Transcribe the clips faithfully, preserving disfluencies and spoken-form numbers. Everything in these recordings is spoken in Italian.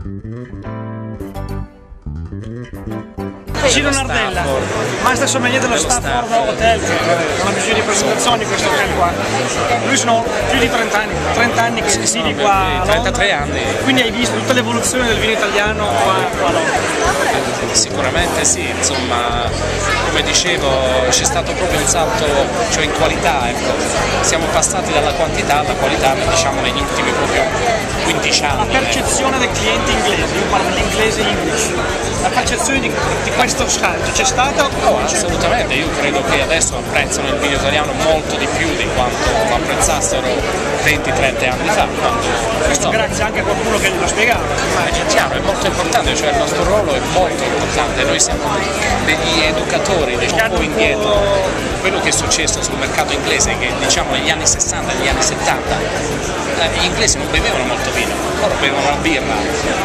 Ciro Nardella, master sommelier dello Stafford Hotel, che non ha bisogno di presentazioni questo hotel qua. Lui sono più di trenta anni, trenta anni che si vive qua a Londra. trentatré anni. Quindi hai visto tutta l'evoluzione del vino italiano qua, qua a Londra. Sicuramente sì, insomma, come dicevo c'è stato proprio un salto, cioè in qualità, ecco. Siamo passati dalla quantità alla qualità, diciamo, negli ultimi proprio quindici anni. La percezione dei clienti inglesi, io parlo dell'inglese English, la percezione di, di questo salto c'è stata? No, assolutamente, io credo che adesso apprezzano il vino italiano molto di più di quanto lo apprezzassero venti trenta anni fa. Questo no. Grazie anche a qualcuno che glielo spiegava. Ma è chiaro, è molto importante, cioè il nostro ruolo è molto importante, noi siamo degli educatori, diciamo un po' indietro. Quello che è successo sul mercato inglese, che diciamo negli anni sessanta e negli anni settanta, eh, gli inglesi non bevevano molto vino, loro bevevano la birra.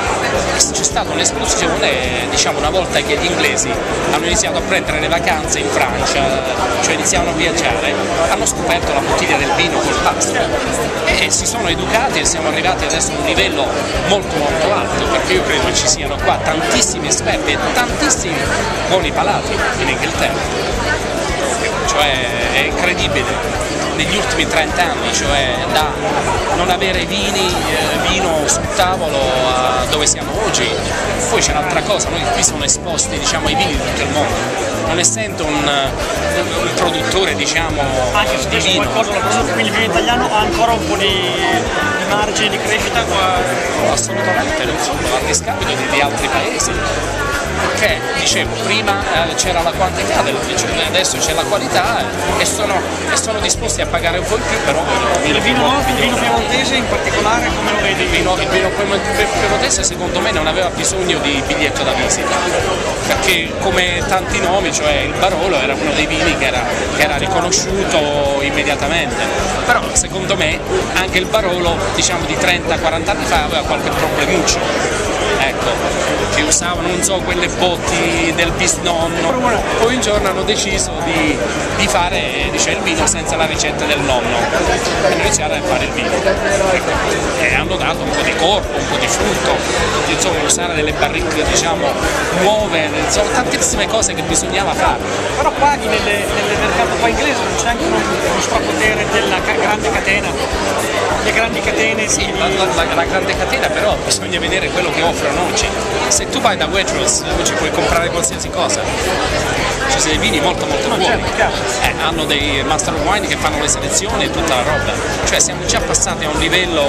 C'è stata un'esplosione, diciamo, una volta che gli inglesi hanno iniziato a prendere le vacanze in Francia, cioè iniziavano a viaggiare, hanno scoperto la bottiglia del vino col pasto e si sono educati e siamo arrivati adesso a un livello molto molto alto, perché io credo che ci siano qua tantissimi esperti e tantissimi buoni palati in Inghilterra. Cioè è incredibile, negli ultimi trenta anni, cioè da non avere vini, eh, vino sul tavolo a dove siamo oggi. Poi c'è un'altra cosa, noi qui siamo esposti, diciamo, ai vini di tutto il mondo, non essendo un, un produttore, diciamo, anche se di vino. Qualcosa lo prodotto, quindi il vino italiano ha ancora un po' di, di margine di crescita qua? Assolutamente, non solo, a discapito di, di altri paesi. Perché, dicevo, prima eh, c'era la quantità del vino, adesso c'è la qualità e sono, e sono disposti a pagare un po' di più, però il vino, il vino piemontese in particolare come lo vedi? Il vino, il vino piemontese secondo me non aveva bisogno di biglietto da visita, perché come tanti nomi, cioè il Barolo era uno dei vini che era, che era riconosciuto immediatamente, però secondo me anche il Barolo, diciamo, di trenta quaranta anni fa aveva qualche problemuccio, ecco, che usavano, non so, quelle botti del bisnonno, poi un giorno hanno deciso di, di fare, dice, il vino senza la ricetta del nonno e hanno iniziato a fare il vino, ecco, e hanno dato un po' di corpo, un po' di frutto, insomma usare delle barrique, diciamo, nuove, insomma tantissime cose che bisognava fare. Però qua nelle, nelle mercato qua inglese non c'è anche uno, uno strapotere della ca grande catena, le grandi catene? Sì, la, la, la grande catena, però bisogna vedere quello che offrono oggi. Se tu vai da Waitrose oggi puoi comprare qualsiasi cosa, ci sono dei vini molto molto buoni, eh, hanno dei master of wine che fanno le selezioni e tutta la roba, cioè siamo già passati a un livello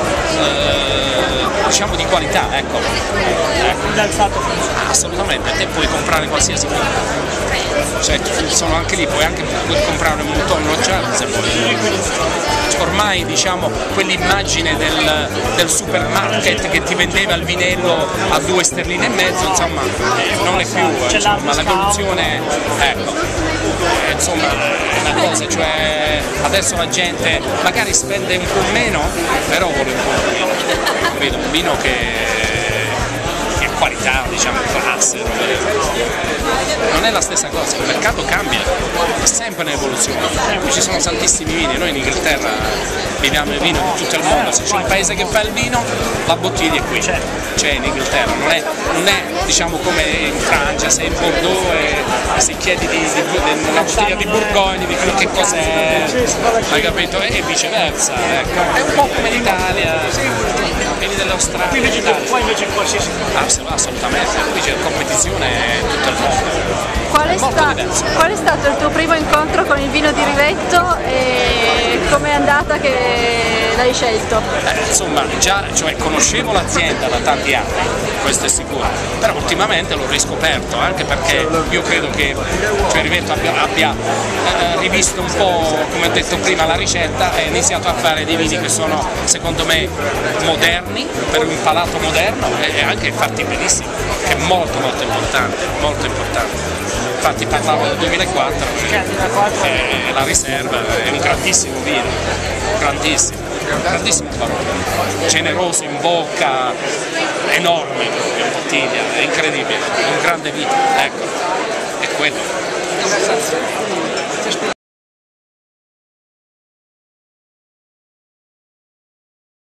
eh, diciamo di qualità, ecco. Innalzato. Assolutamente, te puoi comprare qualsiasi vino, cioè sono anche lì, puoi anche puoi comprare un Mouton Rothschild se vuoi. Ormai, diciamo, quell'immagine del, del supermarket che ti vendeva il vinello a due sterline e mezzo, insomma, non è più, insomma, l'evoluzione, ecco, insomma, è una cosa, cioè adesso la gente magari spende un po' meno, però vuole un po' di vino, vedo un vino che qualità, diciamo, classe, non è la stessa cosa, il mercato cambia, è sempre in evoluzione, ci sono tantissimi vini, noi in Inghilterra beviamo il vino di tutto il mondo, se c'è un paese che fa il vino, la bottiglia è qui, c'è in Inghilterra, non è, non è diciamo come in Francia, sei in Bordeaux e se chiedi di, di, di, una bottiglia di Bourgogne, di che cos'è, hai capito? E viceversa, ecco. È un po' come l'Italia, quelli dell'Australia. Qui invece, qua invece qualsiasi cosa. Assolutamente, qui c'è competizione in tutto il mondo. Qual è, sta, qual è stato il tuo primo incontro con il vino di Rivetto e com'è andata che l'hai scelto? Eh, insomma, già cioè, conoscevo l'azienda da tanti anni, questo è sicuro, però ultimamente l'ho riscoperto, anche perché io credo che cioè, Rivetto abbia, abbia eh, rivisto un po', come ho detto prima, la ricetta e ha iniziato a fare dei vini che sono, secondo me, moderni, per un palato moderno e anche fatti benissimo, che è molto molto importante, molto importante. Infatti parlavo del duemilaquattro, eh, la riserva è un grandissimo vino, grandissimo, grandissimo valore, generoso in bocca, enorme in bottiglia, è incredibile, è un grande vino, ecco, è quello.